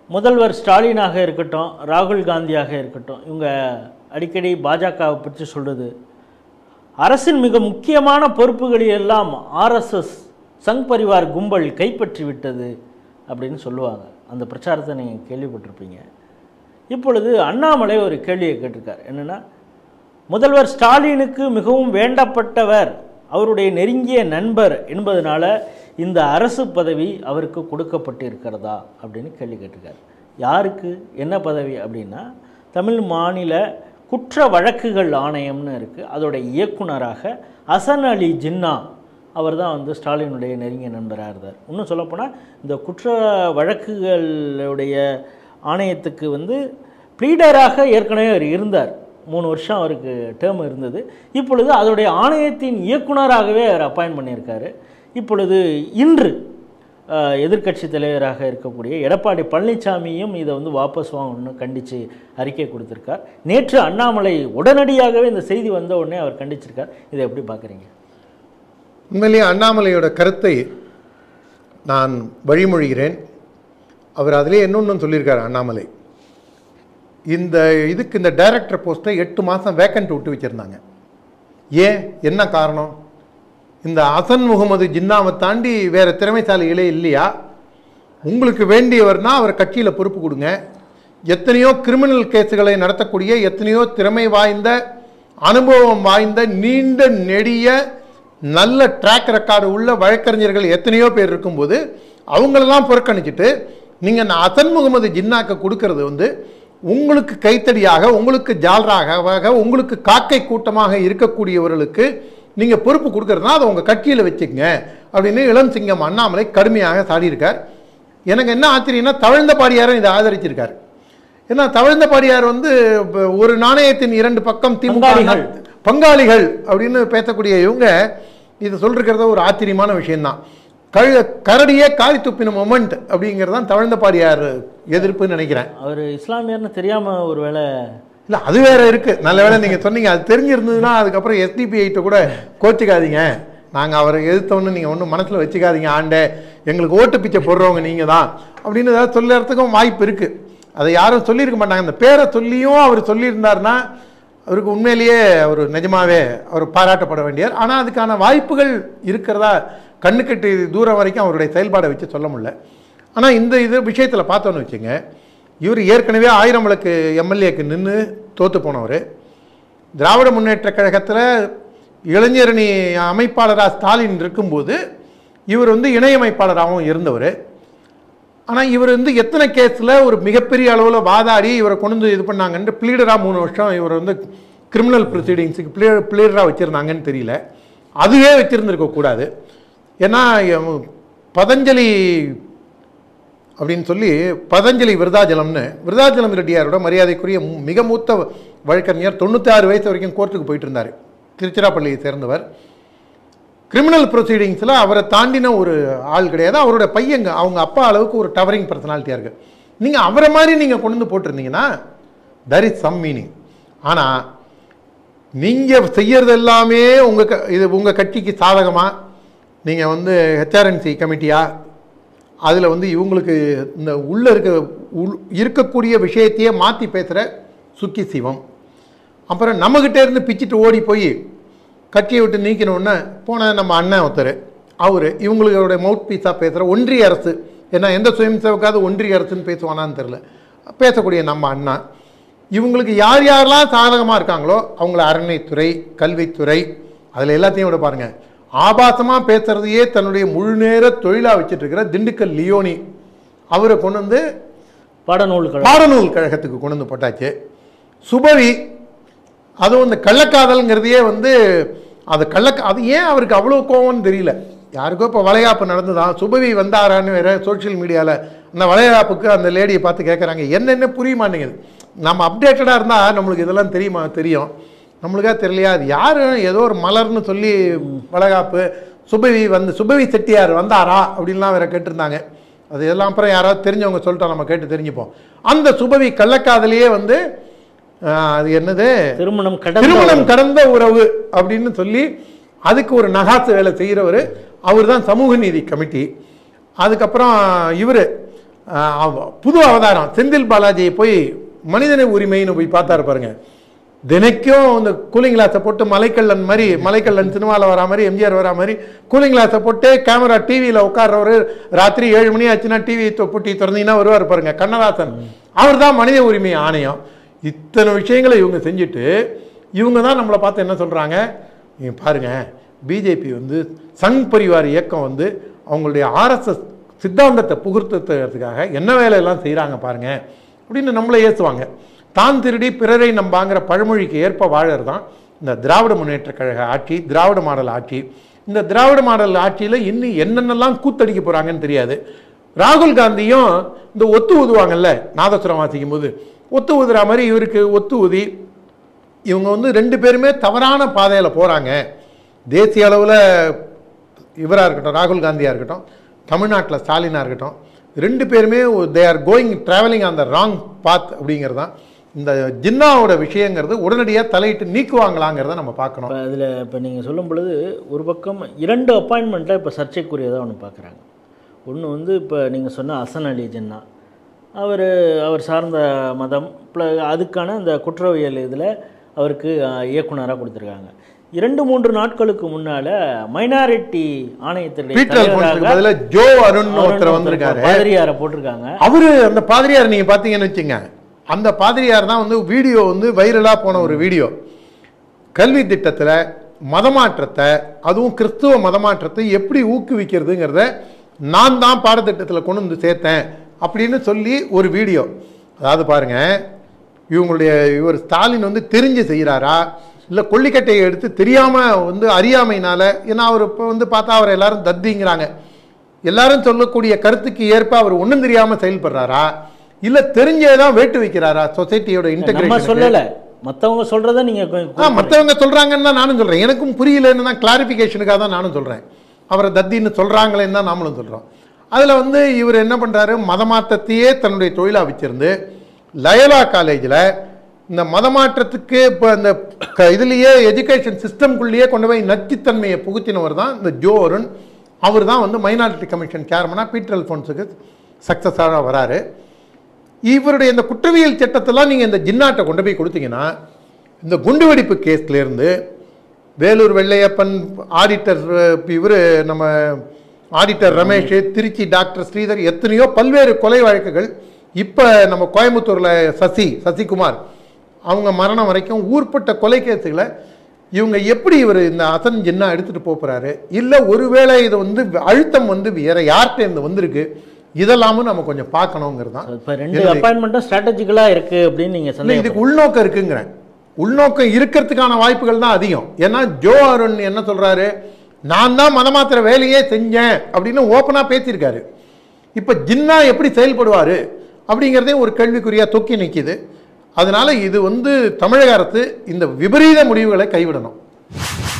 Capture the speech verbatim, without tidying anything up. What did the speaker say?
முதல்வர் ஸ்டாலினாக இருக்கட்டும், ராகுல் காந்தியாக இருக்கட்டும், இவங்க அடிக்கடி பாஜகவை பற்றி சொல்கிறது, அரசின் மிக முக்கியமான பொறுப்புகளை எல்லாம் ஆர்எஸ்எஸ் சங் பரிவார் கும்பல் கைப்பற்றி விட்டது அப்படின்னு சொல்லுவாங்க. அந்த பிரச்சாரத்தை நீங்கள் கேள்விப்பட்டிருப்பீங்க. இப்பொழுது அண்ணாமலை ஒரு கேள்வியை கேட்டிருக்கார். என்னென்னா, முதல்வர் ஸ்டாலினுக்கு மிகவும் வேண்டப்பட்டவர், அவருடைய நெருங்கிய நண்பர் என்பதனால இந்த அரசு பதவி அவருக்கு கொடுக்கப்பட்டு இருக்கிறதா அப்படின்னு கேள்வி கேட்டிருக்காரு. யாருக்கு என்ன பதவி அப்படின்னா, தமிழ் மாநில குற்ற வழக்குகள் ஆணையம்னு இருக்குது, அதோடைய இயக்குனராக ஹசன் அலி ஜின்னா அவர் தான் வந்து ஸ்டாலினுடைய நெருங்கிய நண்பராக இருந்தார். இன்னும் சொல்லப்போனால் இந்த குற்ற வழக்குகளுடைய ஆணையத்துக்கு வந்து ப்ளீடராக ஏற்கனவே அவர் இருந்தார். மூணு வருஷம் அவருக்கு டேர்ம் இருந்தது. இப்பொழுது அதோடைய ஆணையத்தின் இயக்குனராகவே அவர் அப்பாயின்ட் பண்ணியிருக்காரு. இப்பொழுது இன்று எதிர்க்கட்சி தலைவராக இருக்கக்கூடிய எடப்பாடி பழனிசாமியும் இதை வந்து வாபஸ் வாங்கணும்னு கண்டித்து அறிக்கை கொடுத்துருக்கார். நேற்று அண்ணாமலை உடனடியாகவே இந்த செய்தி வந்த உடனே அவர் கண்டிச்சிருக்கார். இதை எப்படி பார்க்குறீங்க? உண்மையிலேயே அண்ணாமலையோட கருத்தை நான் வழிமொழிகிறேன். அவர் அதிலே இன்னொன்று சொல்லியிருக்கார். அண்ணாமலை இந்த இதுக்கு இந்த டைரக்டர் போஸ்ட்டை எட்டு மாதம் வேக்கண்ட் விட்டு வச்சுருந்தாங்க. ஏன், என்ன காரணம்? இந்த ஹசன் முகமது ஜின்னாவை தாண்டி வேறு திறமைசாலிகளே இல்லையா? உங்களுக்கு வேண்டியவர்னா அவர் கட்சியில் பொறுப்பு கொடுங்க. எத்தனையோ கிரிமினல் கேஸுகளை நடத்தக்கூடிய எத்தனையோ திறமை வாய்ந்த அனுபவம் வாய்ந்த நீண்ட நெடிய நல்ல ட்ராக் ரெக்கார்டு உள்ள வழக்கறிஞர்கள் எத்தனையோ பேர் இருக்கும்போது அவங்களெல்லாம் புறக்கணிச்சிட்டு நீங்கள் ஹசன் முகமது ஜின்னாக்கு கொடுக்கறது வந்து உங்களுக்கு கைத்தடியாக, உங்களுக்கு ஜால்ராக, உங்களுக்கு காக்கை கூட்டமாக இருக்கக்கூடியவர்களுக்கு நீங்கள் பொறுப்பு கொடுக்குறதுனா அதை உங்கள் கட்சியில் வச்சுக்கங்க அப்படின்னு இளம் சிங்கம் அண்ணாமலை கடுமையாக சாடியிருக்கார். எனக்கு என்ன ஆச்சரியம்னா, தவழ்ந்த பாடியாரும் இதை ஆதரிச்சிருக்கார். ஏன்னா தவழ்ந்த பாடியார் வந்து ஒரு நாணயத்தின் இரண்டு பக்கம் திமுக பங்காளிகள் அப்படின்னு பேசக்கூடிய இவங்க இது சொல்லிருக்கிறத ஒரு ஆச்சரியமான விஷயம்தான். கழு கரடியே காரி துப்பின மொமெண்ட் அப்படிங்கிறதான் தவழ்ந்த பாடியார் எதிர்ப்புன்னு நினைக்கிறேன். அவர் இஸ்லாமியர்னு தெரியாமல் ஒரு வேளை இல்லை, அது வேற இருக்கு. நல்ல வேலை நீங்கள் சொன்னீங்க. அது தெரிஞ்சிருந்ததுன்னா அதுக்கப்புறம் எஸ்டிபிஐட்ட கூட கோச்சிக்காதீங்க, நாங்கள் அவரை எதிர்த்தோன்னு நீங்கள் ஒன்றும் மனசில் வச்சுக்காதீங்க, ஆண்டே எங்களுக்கு ஓட்டு பிச்சை போடுறவங்க நீங்கள் தான் அப்படின்னு ஏதாவது சொல்லுறதுக்கும் வாய்ப்பு இருக்குது. அதை யாரும் சொல்லியிருக்க மாட்டாங்க. அந்த பேரை சொல்லியும் அவர் சொல்லியிருந்தார்னா அவருக்கு உண்மையிலேயே அவர் நிஜமாவே அவர் பாராட்டப்பட வேண்டியார். ஆனால் அதுக்கான வாய்ப்புகள் இருக்கிறதா கண்ணுக்கட்டு தூரம் வரைக்கும் அவருடைய செயல்பாடை வச்சு சொல்ல முடியல. ஆனால் இந்த இது விஷயத்தில் பார்த்தோன்னு வச்சுங்க, இவர் ஏற்கனவே ஆயிரம் விளக்கு எம்எல்ஏக்கு நின்று தோற்று போனவர். திராவிட முன்னேற்ற கழகத்தில் இளைஞரணி அமைப்பாளராக ஸ்டாலின் இருக்கும்போது இவர் வந்து இணையமைப்பாளராகவும் இருந்தவர். ஆனால் இவர் வந்து எத்தனை கேஸில் ஒரு மிகப்பெரிய அளவில் வாதாடி இவரை கொண்டு வந்து இது பண்ணாங்கன்ட்டு ப்ளீடராக மூணு வருஷம் இவர் வந்து கிரிமினல் ப்ரொசீடிங்ஸுக்கு ப்ளீ ப்ளீடராக வச்சுருந்தாங்கன்னு தெரியல. அதுவே வச்சுருந்துருக்கக்கூடாது. ஏன்னா பதஞ்சலி அப்படின்னு சொல்லி பதஞ்சலி விருதாஜலம்னு விருதாஜலம் ரெட்டியாரோட மரியாதைக்குரிய மிக மூத்த வழக்கறிஞர் தொண்ணூற்றி ஆறு வயசு வரைக்கும் கோர்ட்டுக்கு போயிட்டு இருந்தார். திருச்சிராப்பள்ளியை சேர்ந்தவர். கிரிமினல் ப்ரொசீடிங்ஸில் அவரை தாண்டின ஒரு ஆள் கிடையாது. அவரோட பையங்க அவங்க அப்பா அளவுக்கு ஒரு டவரிங் பர்சனாலிட்டியாக இருக்குது. நீங்கள் அவரை மாதிரி நீங்கள் கொண்டு வந்து போட்டிருந்தீங்கன்னா தட் இஸ் சம் மீனிங். ஆனால் நீங்கள் செய்யறது எல்லாமே உங்கள் க இது உங்கள் கட்சிக்கு சாதகமாக நீங்கள் வந்து ஹெச்ஆர்என்சி கமிட்டியாக அதில் வந்து இவங்களுக்கு இந்த உள்ளே இருக்க உள் இருக்கக்கூடிய விஷயத்தையே மாற்றி பேசுகிற சுக்கி சிவம். அப்புறம் நம்மக்கிட்டே இருந்து பிச்சுட்டு ஓடி போய் கட்சியை விட்டு நீக்கணுன்னு போன நம்ம அண்ணன் ஒருத்தர், அவர் இவங்களுடைய மவுத் பீஸாக பேசுகிற ஒன்றிய அரசு, ஏன்னா எந்த சுயம் சேவக்காவது ஒன்றிய அரசுன்னு பேசுவானான்னு தெரில, பேசக்கூடிய நம்ம அண்ணா, இவங்களுக்கு யார் யாரெல்லாம் சாதகமாக இருக்காங்களோ அவங்கள அறநிலைத்துறை, கல்வித்துறை, அதில் எல்லாத்தையும் விட பாருங்கள், ஆபாசமாக பேசுகிறதையே தன்னுடைய முழு நேர தொழிலாக வச்சுட்டு இருக்கிற திண்டுக்கல் லியோனி அவரை கொண்டு வந்து பாடநூல் பாடநூல் கழகத்துக்கு கொண்டு வந்து போட்டாச்சு. சுபவி, அதுவும் இந்த கள்ளக்காதல்ங்கிறதையே வந்து அது கள்ள அது ஏன் அவருக்கு அவ்வளோ கோவம்னு தெரியல. யாருக்கோ இப்போ வளையாப்பு நடந்துதான், சுபவி வந்தாரான்னு வேறு சோஷியல் மீடியாவில் அந்த வளையாப்புக்கு அந்த லேடியை பார்த்து கேட்குறாங்க. என்னென்ன புரிய மாட்டேங்குது. நம்ம அப்டேட்டடாக இருந்தால் நம்மளுக்கு இதெல்லாம் தெரியுமா? தெரியும். நம்மளுக்கா தெரியலையா? அது யாரும் ஏதோ ஒரு மலர்னு சொல்லி வளைகாப்பு சுபவி வந்து சுபவி செட்டியார் வந்தாரா அப்படின்லாம் வேற கேட்டிருந்தாங்க. அது எல்லாம் அப்புறம் யாராவது தெரிஞ்சவங்க சொல்லிட்டோம், நம்ம கேட்டு தெரிஞ்சுப்போம். அந்த சுபவி கள்ளக்காதலையே வந்து அது என்னது திருமணம் திருமணம் கடந்த உறவு அப்படின்னு சொல்லி அதுக்கு ஒரு நகாசு வேலை செய்கிறவர் அவர் தான் சமூக நீதி கமிட்டி. அதுக்கப்புறம் இவர் புது அவதாரம் செந்தில் பாலாஜியை போய் மனிதனை உரிமைன்னு போய் பார்த்தாரு பாருங்க. தினைக்கும் இந்த கூலிங் கிளாஸை போட்டு மலைக்கல்லன் மாதிரி மலைக்கல்லன் சினிமாவில் வரா மாதிரி எம்ஜிஆர் வரா மாதிரி கூலிங் கிளாஸை போட்டு கேமரா டிவியில் உட்கார்றவர் ராத்திரி ஏழு மணி ஆச்சுன்னா டிவி பூட்டி திறந்தீங்கன்னா வருவார் பாருங்க கண்ணதாசன். அவர் தான் மனித உரிமை ஆணையம். இத்தனை விஷயங்களை இவங்க செஞ்சுட்டு இவங்க தான் நம்மளை பார்த்து என்ன சொல்கிறாங்க, நீங்கள் பாருங்கள் பிஜேபி வந்து சங் பரிவார் இயக்கம் வந்து அவங்களுடைய ஆர்எஸ்எஸ் சித்தாந்தத்தை புகுத்துறதுக்காக என்ன வேலையெல்லாம் செய்கிறாங்க பாருங்க அப்படின்னு நம்மளை ஏற்றுவாங்க. தான் திருடி பிறரை நம்பாங்கிற பழமொழிக்கு ஏற்ப வாழறது தான் இந்த திராவிட முன்னேற்ற கழக ஆட்சி, திராவிட மாடல் ஆட்சி. இந்த திராவிட மாடல் ஆட்சியில் இன்னும் என்னென்னலாம் கூத்தடிக்க போகிறாங்கன்னு தெரியாது. ராகுல் காந்தியும் இந்த ஒத்து ஊதுவாங்கல்ல நாதசுரம் வாசிக்கும் போது ஒத்து ஊதுற மாதிரி இவருக்கு ஒத்து ஊதி இவங்க வந்து ரெண்டு பேருமே தவறான பாதையில் போகிறாங்க. தேசிய அளவில் இவராக இருக்கட்டும், ராகுல் காந்தியாக இருக்கட்டும், தமிழ்நாட்டில் ஸ்டாலினாக இருக்கட்டும், ரெண்டு பேருமே they are going travelling on the wrong path அப்படிங்கிறது தான் இந்த ஜின்னாவோட விஷயங்கிறது. உடனடியாக தலையிட்டு நீக்குவாங்களாங்கிறத நம்ம பார்க்கணும். அதில் இப்போ நீங்கள் சொல்லும் பொழுது ஒரு பக்கம் இரண்டு அப்பாயின்மெண்ட்டில் இப்போ சர்ச்சைக்குரியதாக ஒன்று பார்க்குறாங்க. ஒன்று வந்து இப்போ நீங்கள் சொன்ன ஹசன் அலி ஜின்னா, அவர் அவர் சார்ந்த மதம் அதுக்கான அந்த குற்றவியல் இதில் அவருக்கு இயக்குனராக கொடுத்துருக்காங்க. இரண்டு மூன்று நாட்களுக்கு முன்னால மைனாரிட்டி ஆணையத்தினுடைய ஜோ அருண் ஒருத்தர் வந்திருக்காரு, பாதிரியாரை போட்டிருக்காங்க. அவரு அந்த பாதிரியார் நீங்க பாத்தீங்கன்னு வச்சுங்க, அந்த பாதிரியார் தான் வந்து வீடியோ வந்து வைரலா போன ஒரு வீடியோ. கல்வி திட்டத்துல மதமாற்றத்தை, அதுவும் கிறிஸ்துவ மதமாற்றத்தை எப்படி ஊக்குவிக்கிறதுங்கிறத நான் தான் பாடத்திட்டத்தில் கொண்டு வந்து சேர்த்தேன் அப்படின்னு சொல்லி ஒரு வீடியோ. அதாவது பாருங்க, இவங்களுடைய இவர் ஸ்டாலின் வந்து தெரிஞ்சு செய்கிறாரா இல்லை கொல்லிக்கட்டையை எடுத்து தெரியாமல் வந்து அறியாமையினால, ஏன்னா அவர் இப்போ வந்து பார்த்தா அவர் எல்லாரும் தத்திங்கிறாங்க, எல்லாரும் சொல்லக்கூடிய கருத்துக்கு ஏற்ப அவர் ஒன்றும் தெரியாமல் செயல்படுறாரா இல்லை தெரிஞ்சே தான் வேட்டு வைக்கிறாரா சொசைட்டியோட இன்டெகிரேஷன்? சொல்லலை, மற்றவங்க சொல்கிறத நீங்கள் மற்றவங்க சொல்கிறாங்கன்னு தான் நானும் சொல்கிறேன். எனக்கும் புரியலன்னு தான் கிளாரிஃபிகேஷனுக்காக தான் நானும் சொல்கிறேன். அவரை தத்தின்னு சொல்கிறாங்களேன்னு தான் நாமளும் சொல்கிறோம். அதில் வந்து இவர் என்ன பண்ணுறாரு, மதமாற்றத்தையே தன்னுடைய தொழிலாக வச்சிருந்து லயோலா காலேஜில் இந்த மதமாற்றத்துக்கு இப்போ இந்த இதுலேயே எஜுகேஷன் சிஸ்டம்குள்ளேயே கொண்டு போய் நச்சுத்தன்மையை புகுத்தினவர் தான் இந்த ஜோ அருண். அவர் தான் வந்து மைனாரிட்டி கமிஷன் சேர்மனாக பீட்டர் அல்ஃபோன்ஸுக்கு சக்ஸஸாக வராரு. இவருடைய இந்த குற்றவியல் சட்டத்தெல்லாம் நீங்கள் இந்த ஜின்னாட்டை கொண்டு போய் கொடுத்தீங்கன்னா இந்த குண்டுவெடிப்பு கேஸ்லேருந்து வேலூர் வெள்ளையப்பன், ஆடிட்டர் இவர் நம்ம ஆடிட்டர் ரமேஷ், திருச்சி டாக்டர் ஸ்ரீதர், எத்தனையோ பல்வேறு கொலை வழக்குகள், இப்போ நம்ம கோயம்புத்தூரில் சசி சசிகுமார் அவங்க மரணம் வரைக்கும் ஊர்பட்ட கொலை கேஸுகளை இவங்க எப்படி இவர் இந்த ஹசன் ஜின்னா எடுத்துகிட்டு போகிறாரு, இல்லை ஒருவேளை இது வந்து அழுத்தம் வந்து வேற யார்கிட்ட இருந்து வந்திருக்கு, இதெல்லாமும் நம்ம கொஞ்சம் பார்க்கணுங்கிறது தான். இப்போ ரெண்டு அப்பாயின்மெண்ட்டும் ஸ்ட்ராட்டஜிக்கலாக இருக்குது அப்படின்னு நீங்கள் சொன்னீங்க. இதுக்கு உள்நோக்கம் இருக்குங்கிறேன். உள்நோக்கம் இருக்கிறதுக்கான வாய்ப்புகள் தான் அதிகம். ஏன்னா ஜோ அருண் என்ன சொல்கிறாரு, நான் தான் மதமாத்திர வேலையே செஞ்சேன் அப்படின்னு ஓப்பனாக பேசியிருக்காரு. இப்போ ஜின்னா எப்படி செயல்படுவார் அப்படிங்கிறதே ஒரு கேள்விக்குறியாக தொக்கி நிற்கிது. அதனால் இது வந்து தமிழக அரசு இந்த விபரீத முடிவுகளை கைவிடணும்.